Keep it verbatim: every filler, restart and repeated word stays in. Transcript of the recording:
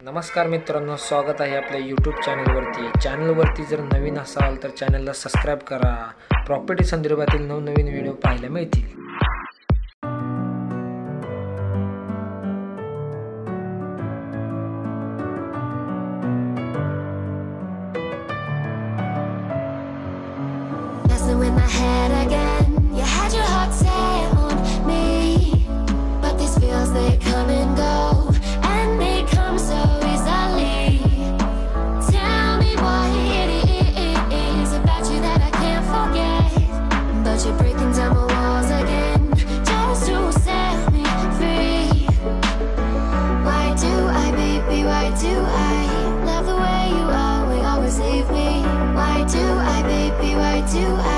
नमस्कार मित्रांनो, स्वागत आहे आपल्या यूट्यूब चॅनलवरती. चॅनलवरती जर नवीन असाल तर चॅनलला सबस्क्राईब करा. प्रॉपर्टी संदर्भातील नवनवीन व्हिडिओ पाहायला मिळतील. Do I